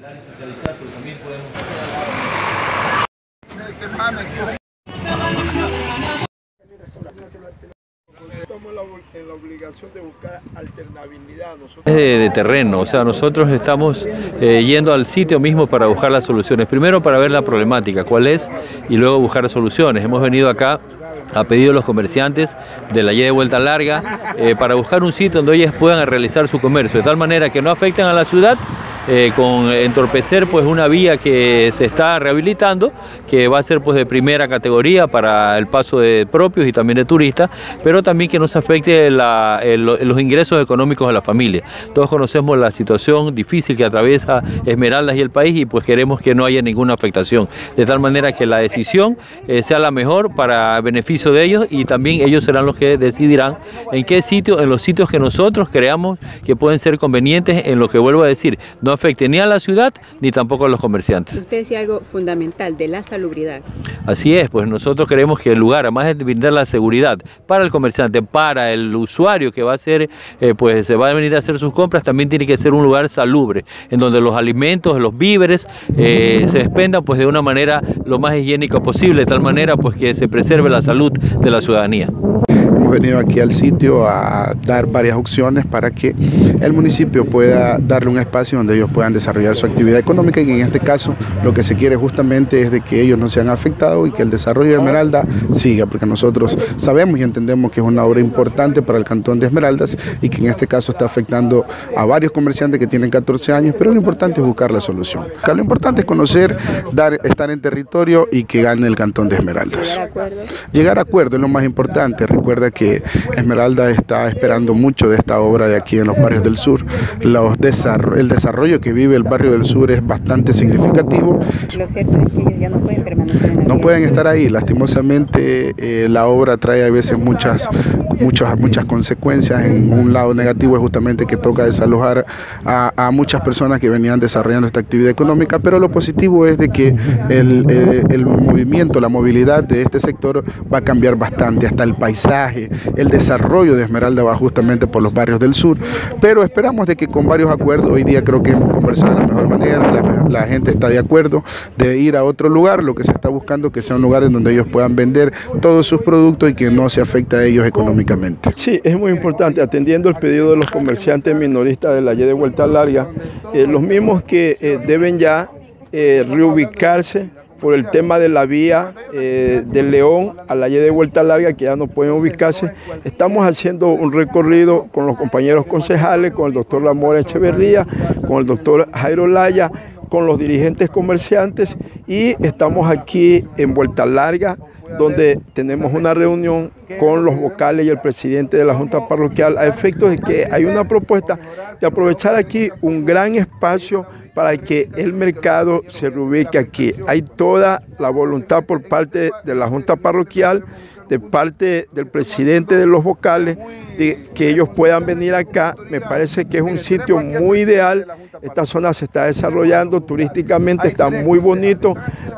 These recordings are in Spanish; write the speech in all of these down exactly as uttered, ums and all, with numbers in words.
Estamos en la obligación de buscar alternabilidad. Nosotros... De, de terreno, o sea, nosotros estamos eh, yendo al sitio mismo para buscar las soluciones. Primero para ver la problemática, cuál es, y luego buscar soluciones. Hemos venido acá a pedido de los comerciantes de la Y de Vuelta Larga eh, para buscar un sitio donde ellos puedan realizar su comercio, de tal manera que no afecten a la ciudad, eh, con entorpecer pues una vía que se está rehabilitando, que va a ser pues de primera categoría para el paso de propios y también de turistas, pero también que no se afecte la, el, los ingresos económicos de la familia. Todos conocemos la situación difícil que atraviesa Esmeraldas y el país, y pues queremos que no haya ninguna afectación, de tal manera que la decisión eh, sea la mejor para beneficio de ellos, y también ellos serán los que decidirán en qué sitio, en los sitios que nosotros creamos que pueden ser convenientes, en lo que vuelvo a decir, no afecte ni a la ciudad ni tampoco a los comerciantes. Usted decía algo fundamental de la salubridad. Así es, pues nosotros queremos que el lugar, además de brindar la seguridad para el comerciante, para el usuario que va a hacer, eh, pues se va a venir a hacer sus compras, también tiene que ser un lugar salubre, en donde los alimentos, los víveres eh, se expendan pues de una manera lo más higiénica posible, de tal manera pues que se preserve la salud de la ciudadanía. Hemos venido aquí al sitio a dar varias opciones para que el municipio pueda darle un espacio donde ellos puedan desarrollar su actividad económica, y en este caso lo que se quiere justamente es de que ellos no sean afectados y que el desarrollo de Esmeralda siga, porque nosotros sabemos y entendemos que es una obra importante para el cantón de Esmeraldas y que en este caso está afectando a varios comerciantes que tienen catorce años, pero lo importante es buscar la solución. Lo importante es conocer, dar, estar en territorio y que gane el cantón de Esmeraldas. ¿Llegar a acuerdo? Llegar a acuerdo es lo más importante. Recuerda que Esmeralda está esperando mucho de esta obra de aquí en los barrios del sur. Los desarrollo, el desarrollo que vive el barrio del sur es bastante significativo. Lo cierto es que ellos ya no pueden permanecer en la No vía. pueden estar ahí. Lastimosamente eh, la obra trae a veces muchas, muchas, muchas consecuencias. En un lado negativo es justamente que toca desalojar a, a muchas personas que venían desarrollando esta actividad económica, pero lo positivo es de que el, el, el movimiento, la movilidad de este sector va a cambiar bastante, hasta el paisaje, el desarrollo de Esmeralda va justamente por los barrios del sur, pero esperamos de que con varios acuerdos, hoy día creo que hemos conversado de la mejor manera, la, la gente está de acuerdo de ir a otro lugar, lo que se está buscando que sea un lugar en donde ellos puedan vender todos sus productos y que no se afecte a ellos económicamente. Sí, es muy importante, atendiendo el pedido de los comerciantes minoristas de la Y de Vuelta Larga, eh, los mismos que eh, deben ya eh, reubicarse por el tema de la vía eh, del León a la Y de Vuelta Larga, que ya no pueden ubicarse. Estamos haciendo un recorrido con los compañeros concejales, con el doctor Ramón Echeverría, con el doctor Jairo Laya, con los dirigentes comerciantes, y estamos aquí en Vuelta Larga, donde tenemos una reunión con los vocales y el presidente de la Junta Parroquial a efectos de que hay una propuesta de aprovechar aquí un gran espacio para que el mercado se reubique aquí. Hay toda la voluntad por parte de la Junta Parroquial, de parte del presidente de los vocales, de que ellos puedan venir acá. Me parece que es un sitio muy ideal. Esta zona se está desarrollando turísticamente, está muy bonito.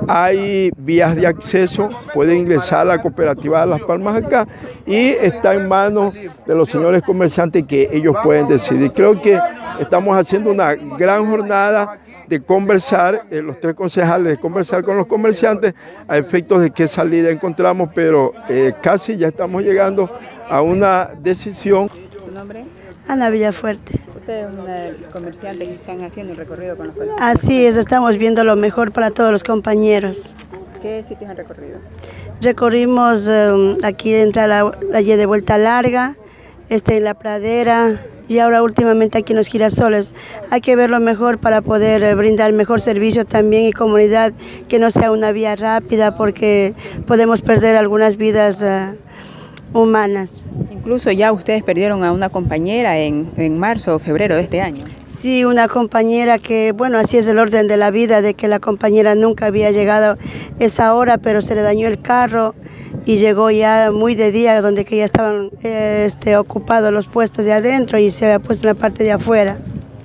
Hay vías de acceso, pueden ingresar a la cooperativa de Las Palmas acá, y está en manos de los señores comerciantes que ellos pueden decidir. Creo que estamos haciendo una gran jornada de conversar, eh, los tres concejales, de conversar con los comerciantes a efectos de qué salida encontramos, pero eh, casi ya estamos llegando a una decisión. ¿Su nombre? Ana Villafuerte. Usted es una comerciante que están haciendo un recorrido con los comerciantes. Así es, estamos viendo lo mejor para todos los compañeros. ¿Qué sitios han recorrido? Recorrimos eh, aquí entre la, la Y de Vuelta Larga, este, en la Pradera, y ahora últimamente aquí en los Girasoles. Hay que ver lo mejor para poder eh, brindar mejor servicio también y comunidad, que no sea una vía rápida, porque podemos perder algunas vidas eh, humanas. Incluso ya ustedes perdieron a una compañera en, en marzo o febrero de este año. Sí, una compañera que, bueno, así es el orden de la vida, de que la compañera nunca había llegado esa hora, pero se le dañó el carro y llegó ya muy de día, donde que ya estaban eh, este, ocupados los puestos de adentro y se había puesto en la parte de afuera.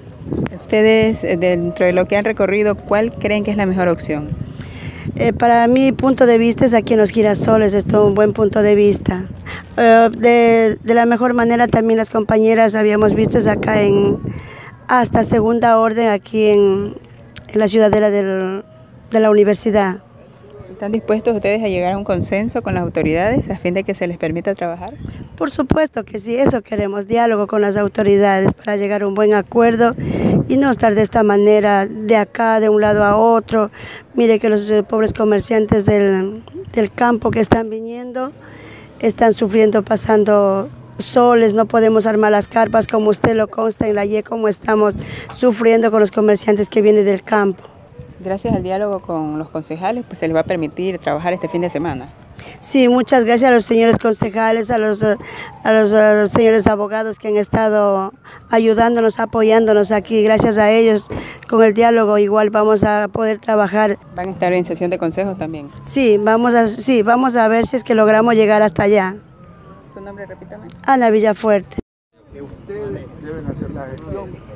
Ustedes, dentro de lo que han recorrido, ¿cuál creen que es la mejor opción? Eh, para mi punto de vista es aquí en los Girasoles, esto es un buen punto de vista. Eh, de, de la mejor manera también las compañeras habíamos visto acá en hasta segunda orden aquí en, en la ciudadela del, de la universidad. ¿Están dispuestos ustedes a llegar a un consenso con las autoridades a fin de que se les permita trabajar? Por supuesto que sí, eso queremos, diálogo con las autoridades para llegar a un buen acuerdo y no estar de esta manera, de acá, de un lado a otro. Mire que los eh, pobres comerciantes del, del campo que están viniendo están sufriendo, pasando soles, no podemos armar las carpas como usted lo consta en la Y E, como estamos sufriendo con los comerciantes que vienen del campo. Gracias al diálogo con los concejales, pues se les va a permitir trabajar este fin de semana. Sí, muchas gracias a los señores concejales, a los, a los, a los señores abogados que han estado ayudándonos, apoyándonos aquí. Gracias a ellos, con el diálogo igual vamos a poder trabajar. ¿Van a estar en sesión de consejos también? Sí, vamos a, sí, vamos a ver si es que logramos llegar hasta allá. ¿Su nombre, repítame? Ana Villafuerte. Que ustedes deben hacer la gestión